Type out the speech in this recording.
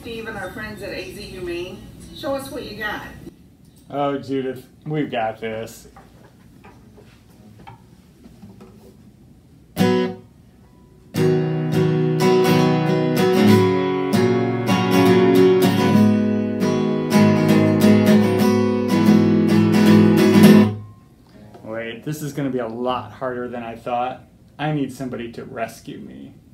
Steve and our friends at AZ Humane. Show us what you got. Oh, Judith, we've got this. Wait, this is going to be a lot harder than I thought. I need somebody to rescue me.